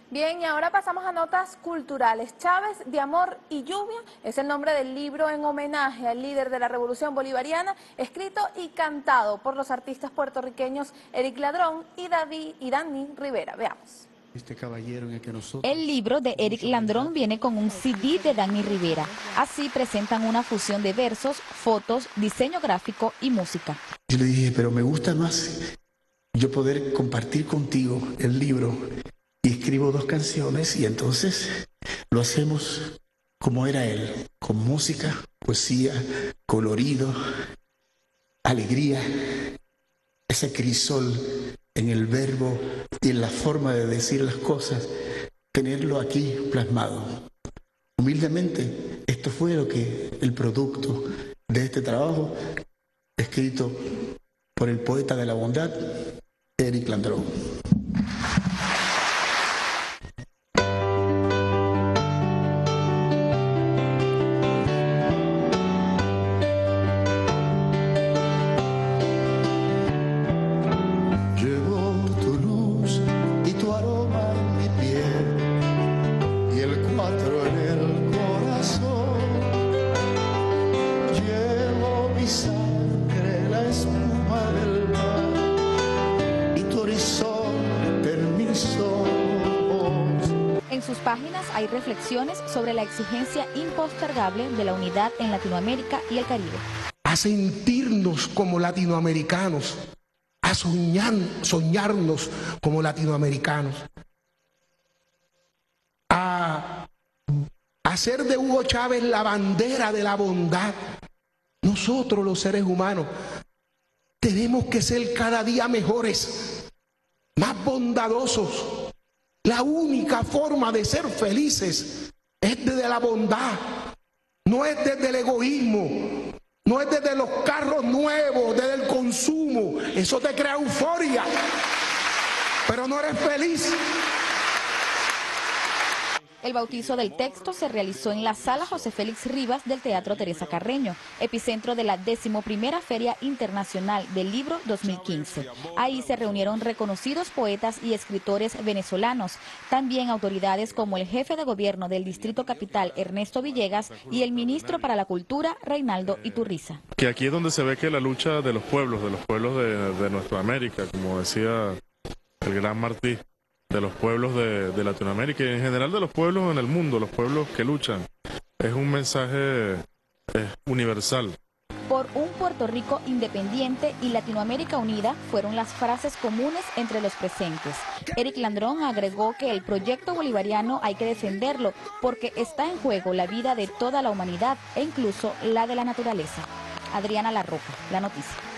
Bien, y ahora pasamos a notas culturales. Chávez de Amor y Lluvia es el nombre del libro en homenaje al líder de la Revolución Bolivariana, escrito y cantado por los artistas puertorriqueños Eric Ladrón y Dani Rivera. Veamos. Este caballero en el que nosotros... El libro de Eric Landrón viene con un CD de Dani Rivera. Así presentan una fusión de versos, fotos, diseño gráfico y música. Yo le dije, pero me gusta más yo poder compartir contigo el libro y escribo 2 canciones y entonces lo hacemos como era él, con música, poesía, colorido, alegría, ese crisol en el verbo y en la forma de decir las cosas, tenerlo aquí plasmado. Humildemente, esto fue el producto de este trabajo escrito por el poeta de la bondad, Eric Landrón. Llevo tu luz y tu aroma en mi piel y el 4 en el corazón. Llevo mi sangre, la espuma del mar y tu horizonte en mis ojos. En sus páginas hay reflexiones sobre la exigencia impostergable de la unidad en Latinoamérica y el Caribe. A sentirnos como latinoamericanos, a soñarnos como latinoamericanos, a hacer de Hugo Chávez la bandera de la bondad. Nosotros los seres humanos tenemos que ser cada día mejores, más bondadosos. La única forma de ser felices es desde la bondad, no es desde el egoísmo, no es desde los carros nuevos, desde el consumo. Eso te crea euforia, pero no eres feliz. El bautizo del texto se realizó en la Sala José Félix Rivas del Teatro Teresa Carreño, epicentro de la 11ª Feria Internacional del Libro 2015. Ahí se reunieron reconocidos poetas y escritores venezolanos, también autoridades como el jefe de gobierno del Distrito Capital, Ernesto Villegas, y el ministro para la Cultura, Reinaldo Iturriza. Que aquí es donde se ve que la lucha de los pueblos de nuestra América, como decía el gran Martí, de los pueblos de Latinoamérica y en general de los pueblos en el mundo, los pueblos que luchan. Es un mensaje universal. Por un Puerto Rico independiente y Latinoamérica unida fueron las frases comunes entre los presentes. Eric Landrón agregó que el proyecto bolivariano hay que defenderlo porque está en juego la vida de toda la humanidad e incluso la de la naturaleza. Adriana La Roca, La Noticia.